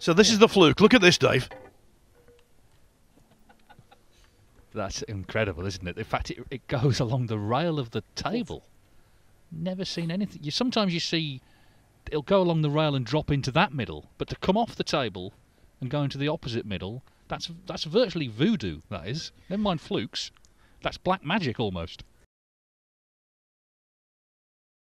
So this is the Fluke. Look at this, Dave. That's incredible, isn't it? In fact, it goes along the rail of the table. Never seen anything. Sometimes you see it'll go along the rail and drop into that middle, but to come off the table and go into the opposite middle, that's virtually voodoo, that is. Never mind flukes. That's black magic almost.